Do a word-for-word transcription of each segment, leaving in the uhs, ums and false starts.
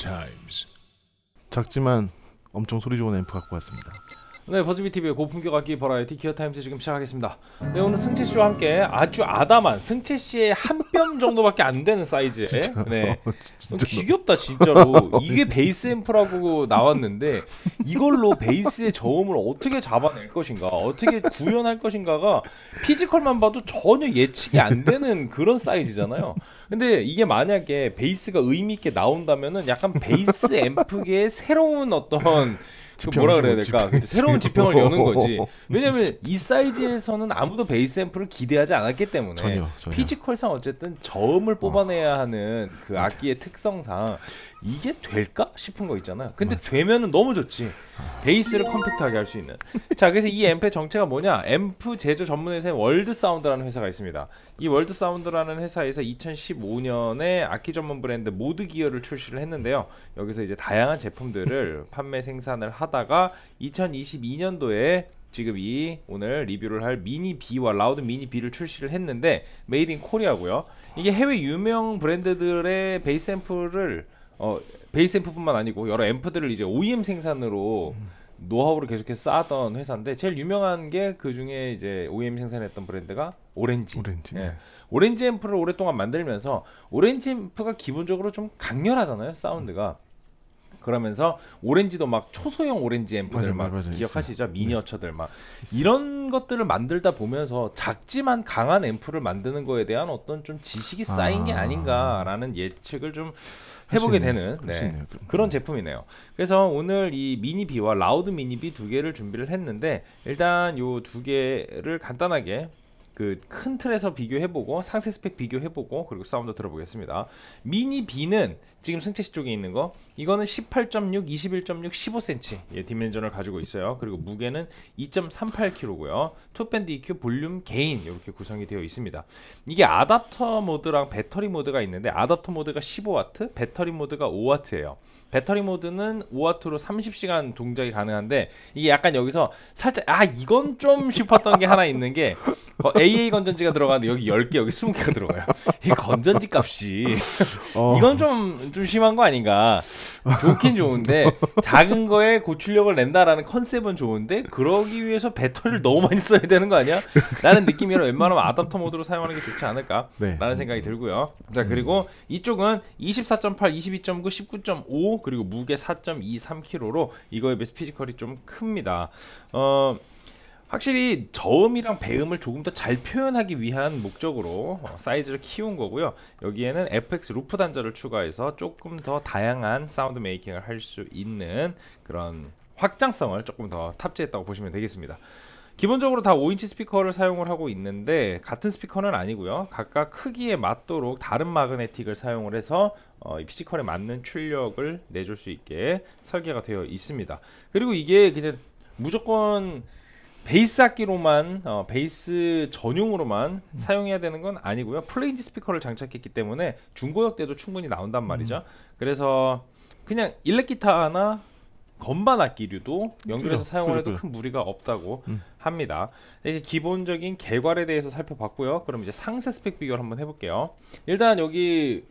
Times. 작지만 엄청 소리 좋은 앰프 갖고 왔습니다. 네, 버즈비티비의 고품격 악기 버라이티 기어타임즈 지금 시작하겠습니다. 네, 오늘 승채 씨와 함께 아주 아담한 승채 씨의 한 뼘 정도밖에 안 되는 사이즈의 네, 진짜 귀엽다 진짜로. 이게 베이스 앰프라고 나왔는데 이걸로 베이스의 저음을 어떻게 잡아낼 것인가, 어떻게 구현할 것인가가 피지컬만 봐도 전혀 예측이 안 되는 그런 사이즈잖아요. 근데 이게 만약에 베이스가 의미 있게 나온다면은 약간 베이스 앰프계의 새로운 어떤 그 뭐라 그래야 될까? 지평, 새로운 지평을 여는 거지. 왜냐면 이 사이즈에서는 아무도 베이스 앰프를 기대하지 않았기 때문에 전혀, 전혀. 피지컬상 어쨌든 저음을 뽑아내야 하는 그 악기의 특성상 이게 될까 싶은 거 있잖아요. 근데 맞아. 되면은 너무 좋지. 베이스를 컴팩트하게 할 수 있는. 자, 그래서 이 앰프의 정체가 뭐냐? 앰프 제조 전문 회사인 월드 사운드라는 회사가 있습니다. 이 월드 사운드라는 회사에서 이천십오 년에 악기 전문 브랜드 모드 기어를 출시를 했는데요. 여기서 이제 다양한 제품들을 판매 생산을 하다가 이천이십이 년도에 지금 이 오늘 리뷰를 할 미니 B와 라우드 미니 B를 출시를 했는데 메이드 인 코리아고요. 이게 해외 유명 브랜드들의 베이스 앰프를 어, 베이스 앰프뿐만 아니고 여러 앰프들을 이제 오이엠 생산으로 음. 노하우를 계속해서 쌓았던 회사인데 제일 유명한 게 그 중에 이제 오이엠 생산했던 브랜드가 오렌지. 오렌지. 예. 네. 오렌지 앰프를 오랫동안 만들면서 오렌지 앰프가 기본적으로 좀 강렬하잖아요, 사운드가. 그러면서 오렌지도 막 초소형 오렌지 앰프들 맞아, 막 맞아, 기억하시죠? 있어요. 미니어처들 막 있어요. 이런 것들을 만들다 보면서 작지만 강한 앰프를 만드는 거에 대한 어떤 좀 지식이 쌓인 아. 게 아닌가라는 예측을 좀 해보게 되는 네, 그런 제품이네요. 그래서 오늘 이 미니 B와 라우드 미니 B 두 개를 준비를 했는데 일단 요 두 개를 간단하게 그 큰 틀에서 비교해보고 상세 스펙 비교해보고 그리고 사운드 들어보겠습니다. 미니 B는 지금 승채씨 쪽에 있는 거 이거는 십팔 점 육, 이십일 점 육, 십오 센티미터 예, 디멘전을 가지고 있어요. 그리고 무게는 이 점 삼팔 킬로그램고요. 투밴드 이큐 볼륨 게인 이렇게 구성이 되어 있습니다. 이게 아답터 모드랑 배터리 모드가 있는데 아답터 모드가 십오 와트, 배터리 모드가 오 와트예요. 배터리 모드는 오 와트로 삼십 시간 동작이 가능한데 이게 약간 여기서 살짝 아 이건 좀 싶었던 게 하나 있는 게 어, 에이에이 건전지가 들어가는데 여기 열 개 여기 이십 개가 들어가요. 이 건전지 값이 어. 이건 좀, 좀 심한 거 아닌가. 좋긴 좋은데 작은 거에 고출력을 낸다라는 컨셉은 좋은데 그러기 위해서 배터리를 너무 많이 써야 되는 거 아니야? 라는 느낌이라 웬만하면 아답터 모드로 사용하는 게 좋지 않을까 네. 라는 생각이 들고요. 자, 그리고 이쪽은 이십사 점 팔, 이십이 점 구, 십구 점 오 그리고 무게 사 점 이삼 킬로그램로 이거에 비해서 피지컬이 좀 큽니다. 어 확실히 저음이랑 배음을 조금 더 잘 표현하기 위한 목적으로 어, 사이즈를 키운 거고요. 여기에는 에프엑스 루프 단자를 추가해서 조금 더 다양한 사운드 메이킹을 할 수 있는 그런 확장성을 조금 더 탑재했다고 보시면 되겠습니다. 기본적으로 다 오 인치 스피커를 사용을 하고 있는데 같은 스피커는 아니고요. 각각 크기에 맞도록 다른 마그네틱을 사용을 해서 어, 이 피지컬에 맞는 출력을 내줄 수 있게 설계가 되어 있습니다. 그리고 이게 그냥 무조건 베이스 악기로만 어, 베이스 전용으로만 음. 사용해야 되는 건 아니고요. 플레인지 스피커를 장착했기 때문에 중고역 때도 충분히 나온단 말이죠. 음. 그래서 그냥 일렉 기타나 건반 악기류도 연결해서 그래, 사용을 해도 그래, 그래. 큰 무리가 없다고 음. 합니다. 이게 기본적인 개괄에 대해서 살펴봤고요. 그럼 이제 상세 스펙 비교를 한번 해볼게요. 일단 여기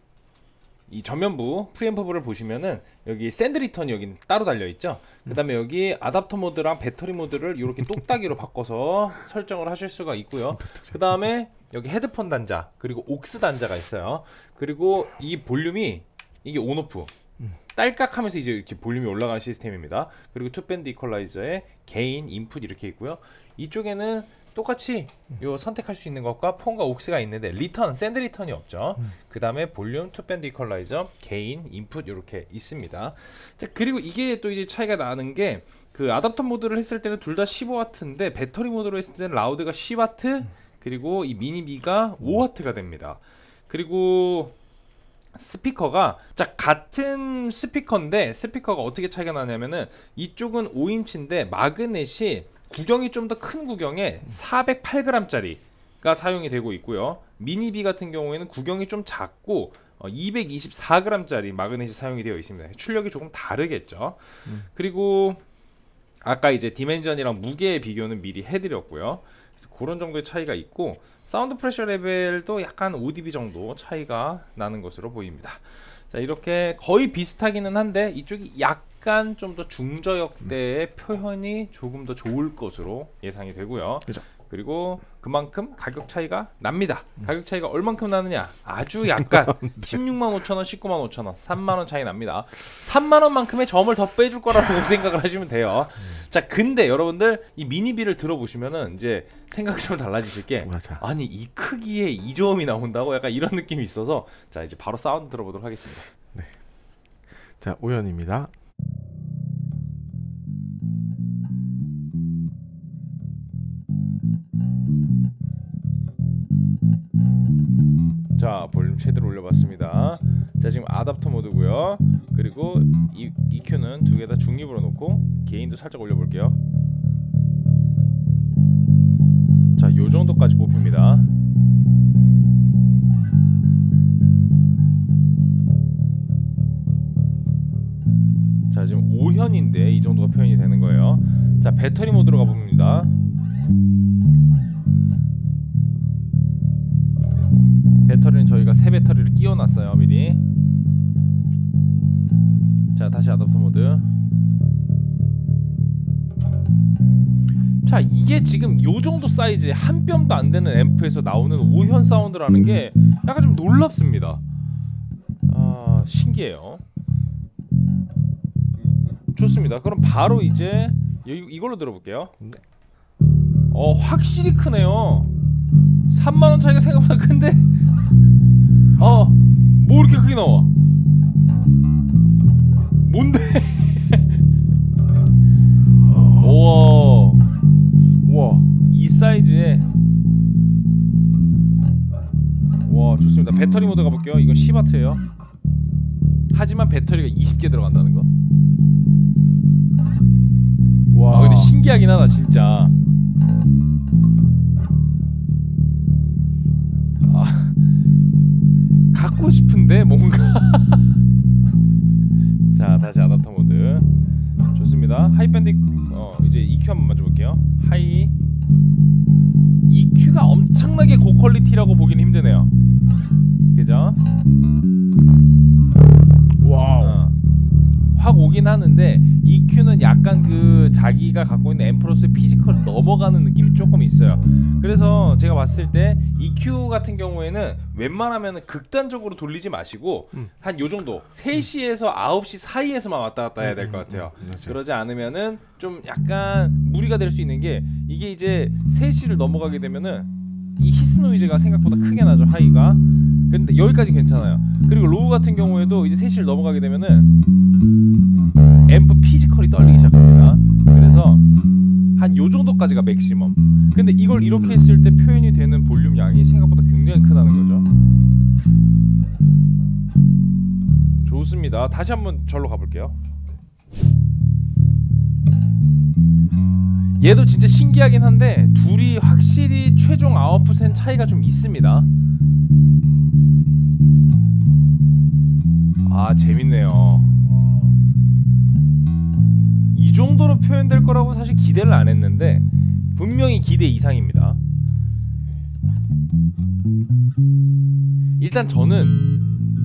이 전면부 프리앰프를 보시면은 여기 샌드 리턴이 여기 따로 달려 있죠. 그 다음에 여기 아답터 모드랑 배터리 모드를 이렇게 똑딱이로 바꿔서 설정을 하실 수가 있고요. 그 다음에 여기 헤드폰 단자 그리고 옥스 단자가 있어요. 그리고 이 볼륨이 이게 온오프 딸깍하면서 이제 이렇게 볼륨이 올라가는 시스템입니다. 그리고 투밴드 이퀄라이저에 게인, 인풋 이렇게 있고요. 이쪽에는 똑같이 요 선택할 수 있는 것과 폰과 옥스가 있는데 리턴, 샌드 리턴이 없죠. 음. 그 다음에 볼륨, 투밴드 이퀄라이저, 게인, 인풋 이렇게 있습니다. 자, 그리고 이게 또 이제 차이가 나는 게 그 아답터 모드를 했을 때는 둘 다 십오 와트인데 배터리 모드로 했을 때는 라우드가 십 와트 음. 그리고 이 미니 B가 오 와트가 됩니다. 그리고 스피커가 자 같은 스피커인데 스피커가 어떻게 차이가 나냐면은 이쪽은 오 인치인데 마그넷이 구경이 좀 더 큰 구경에 사백팔 그램짜리가 사용이 되고 있고요. 미니 B 같은 경우에는 구경이 좀 작고 어, 이백이십사 그램짜리 마그넷이 사용이 되어 있습니다. 출력이 조금 다르겠죠. 음. 그리고 아까 이제 디멘전이랑 무게의 비교는 미리 해드렸고요. 그래서 그런 정도의 차이가 있고 사운드 프레셔 레벨도 약간 오 디비 정도 차이가 나는 것으로 보입니다. 자 이렇게 거의 비슷하기는 한데 이쪽이 약간 좀 더 중저역대의 음. 표현이 조금 더 좋을 것으로 예상이 되고요. 그죠. 그리고 그만큼 가격 차이가 납니다. 음. 가격 차이가 얼만큼 나느냐? 아주 약간 네. 십육만 오천 원, 십구만 오천 원, 삼만 원 차이 납니다. 삼만 원만큼의 점을 더 빼줄 거라고 생각을 하시면 돼요. 음. 자, 근데 여러분들 이 미니비를 들어보시면은 이제 생각이 좀 달라지실 게 맞아. 아니 이 크기에 이 저음이 나온다고 약간 이런 느낌이 있어서 자 이제 바로 사운드 들어보도록 하겠습니다. 네. 자, 오현입니다. 자 볼륨 최대로 올려봤습니다. 자 지금 아답터 모드고요. 그리고 이, 이큐는 두 개 다 중립으로 놓고 게인도 살짝 올려볼게요. 자 요정도까지 뽑힙니다. 자 지금 오현인데 이 정도가 표현이 되는 거예요. 자 배터리 모드로 가봅니다. 배터리는 저희가 새 배터리를 끼워놨어요 미리. 자 다시 아답터 모드. 자 이게 지금 요정도 사이즈의 한 뼘도 안 되는 앰프에서 나오는 오현 사운드라는 게 약간 좀 놀랍습니다. 아 신기해요. 좋습니다. 그럼 바로 이제 이, 이걸로 들어볼게요. 어 확실히 크네요. 삼만 원 차이가 생각보다 큰데 어, 뭐 이렇게 크게 나와? 뭔데? 우와, 우와, 이 사이즈에 와 좋습니다. 배터리 모드 가볼게요. 이건 십 와트예요. 하지만 배터리가 이십 개 들어간다는 거. 와, 아, 근데 신기하긴 하다 진짜. 아. 갖고 싶은데 뭔가 자 다시 아답터 모드. 좋습니다. 하이밴드 어 이제 이큐 한번 만져볼게요. 하이 이큐가 엄청나게 고퀄리티라고 보긴 힘드네요. 그죠? 와우. 어. 확 오긴 하는데 이큐는 약간 그 자기가 갖고 있는 앰프로스의 피지컬을 넘어가는 느낌이 조금 있어요. 그래서 제가 봤을 때 이큐 같은 경우에는 웬만하면 극단적으로 돌리지 마시고 음. 한 요정도 세 시에서 아홉 시 사이에서만 왔다 갔다 해야 될 것 같아요. 음, 음, 음, 그러지 않으면은 좀 약간 무리가 될 수 있는 게 이게 이제 세 시를 넘어가게 되면은 이 히스 노이즈가 생각보다 크게 나죠. 하이가. 근데 여기까지 괜찮아요. 그리고 로우 같은 경우에도 이제 세 시를 넘어가게 되면은 앰프 피지컬이 떨리기 시작합니다. 그래서 한 요 정도까지가 맥시멈. 근데 이걸 이렇게 했을 때 표현이 되는 볼륨 양이 생각보다 굉장히 크다는 거죠. 좋습니다. 다시 한번 절로 가볼게요. 얘도 진짜 신기하긴 한데 둘이 확실히 최종 아웃풋엔 차이가 좀 있습니다. 아 재밌네요. 이 정도로 표현될 거라고 사실 기대를 안 했는데 분명히 기대 이상입니다. 일단 저는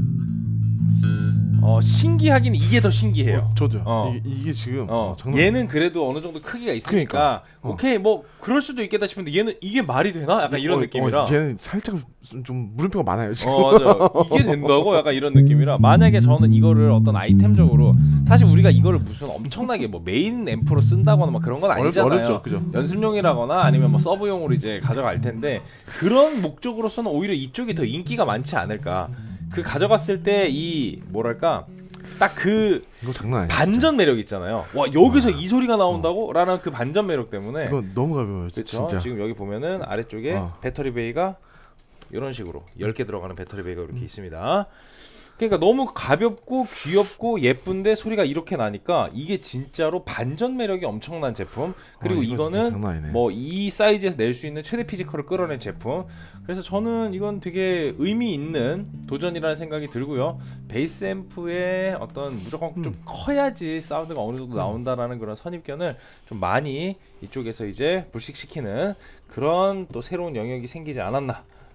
어, 신기하긴 이게 더 신기해요. 어, 저도요. 어. 이게, 이게 지금 어, 어, 장난... 얘는 그래도 어느 정도 크기가 있으니까 그러니까. 어. 오케이 뭐 그럴 수도 있겠다 싶은데 얘는 이게 말이 되나? 약간 이런 어, 느낌이라. 어, 얘는 살짝 좀 물음표가 많아요 지금. 어 맞아요. 이게 된다고? 약간 이런 느낌이라 만약에 저는 이거를 어떤 아이템적으로 사실 우리가 이거를 무슨 엄청나게 뭐 메인 앰프로 쓴다거나 막 그런 건 아니잖아요. 어렵죠, 그죠? 연습용이라거나 아니면 뭐 서브용으로 이제 가져갈 텐데 그런 목적으로서는 오히려 이쪽이 더 인기가 많지 않을까. 그 가져갔을 때 이 뭐랄까 딱 그 반전 매력 있잖아요. 와 여기서 와. 이 소리가 나온다고? 어. 라는 그 반전 매력 때문에 이건 너무 가벼워요. 그쵸? 진짜. 지금 여기 보면은 아래쪽에 어. 배터리 베이가 이런 식으로 열 개 들어가는 배터리 베이가 이렇게 음. 있습니다. 그러니까 너무 가볍고 귀엽고 예쁜데 소리가 이렇게 나니까 이게 진짜로 반전 매력이 엄청난 제품. 그리고 어, 이거는 뭐 이 사이즈에서 낼 수 있는 최대 피지컬을 끌어낸 제품. 그래서 저는 이건 되게 의미 있는 도전이라는 생각이 들고요. 베이스 앰프의 어떤 무조건 음. 좀 커야지 사운드가 어느 정도 나온다라는 그런 선입견을 좀 많이 이쪽에서 이제 불식시키는 그런 또 새로운 영역이 생기지 않았나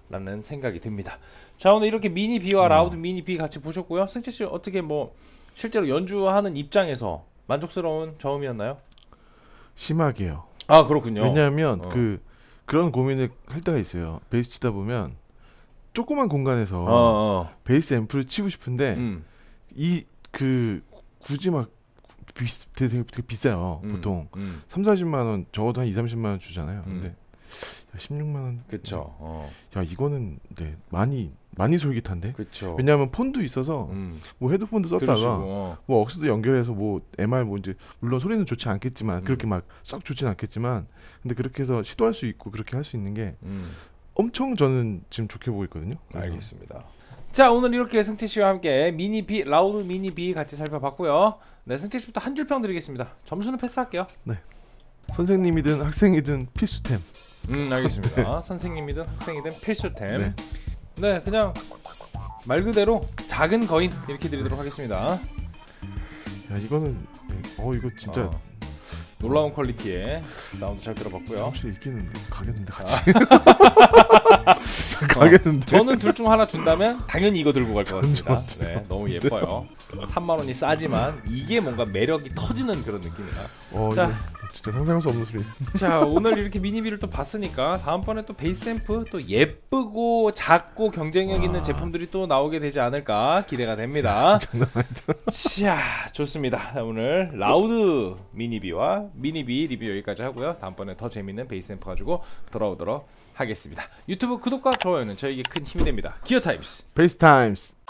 라는 생각이 듭니다. 자, 오늘 이렇게 미니 B와 라우드 미니 B 같이 보셨고요. 승채 씨 어떻게 뭐 실제로 연주하는 입장에서 만족스러운 저음이었나요? 심하게요. 아, 그렇군요. 왜냐하면 어. 그 그런 고민을 할 때가 있어요. 베이스 치다 보면 조그만 공간에서 어, 어. 베이스 앰프를 치고 싶은데 음. 이 그 굳이 막 비, 되게, 되게, 되게 비싸요. 음. 보통 음. 삼사십만 원 적어도 한 이삼십만 원 주잖아요. 음. 근데 야, 십육만 원. 그쵸. 어. 야 이거는 네 많이 많이 솔깃한데. 그쵸. 왜냐하면 폰도 있어서 음. 뭐 헤드폰도 썼다가 그러시고, 어. 뭐 억스도 연결해서 뭐 엠알 뭐 이제 물론 소리는 좋지 않겠지만 음. 그렇게 막 썩 좋진 않겠지만 근데 그렇게 해서 시도할 수 있고 그렇게 할 수 있는 게 음. 엄청 저는 지금 좋게 보고 있거든요. 그래서 알겠습니다. 자, 오늘 이렇게 승태 씨와 함께 미니 B, 라우드 미니 B 같이 살펴봤고요. 네, 승태 씨부터 한 줄 평 드리겠습니다. 점수는 패스할게요. 선생님이든 학생이든 필수템. 음, 알겠습니다. 선생님이든 학생이든 필수템. 네. 네. 그냥 말 그대로 작은 거인 이렇게 드리도록 하겠습니다. 야 이거는 네. 어 이거 진짜 어, 놀라운 퀄리티의 사운드 잘 들어봤고요. 확실히 있기는 가겠는데 같이. 아. 가겠는데. 어, 저는 둘 중 하나 준다면 당연히 이거 들고 갈 것 같습니다. 네, 너무 예뻐요. 삼만 원이 싸지만 이게 뭔가 매력이 터지는 그런 느낌이다. 어 자. 이거 진짜 상상할 수 없는 소리. 자, 오늘 이렇게 미니비를 또 봤으니까 다음번에 또 베이스 앰프 또 예쁘고 작고 경쟁력 있는 제품들이 또 나오게 되지 않을까 기대가 됩니다. 장난 아니다. 자, 좋습니다. 자, 오늘 라우드 미니비와 미니비 리뷰 여기까지 하고요. 다음번에 더 재밌는 베이스 앰프 가지고 돌아오도록 하겠습니다. 유튜브 구독과 좋아요는 저에게 큰 힘이 됩니다. 기어 타임스. 베이스 타임스.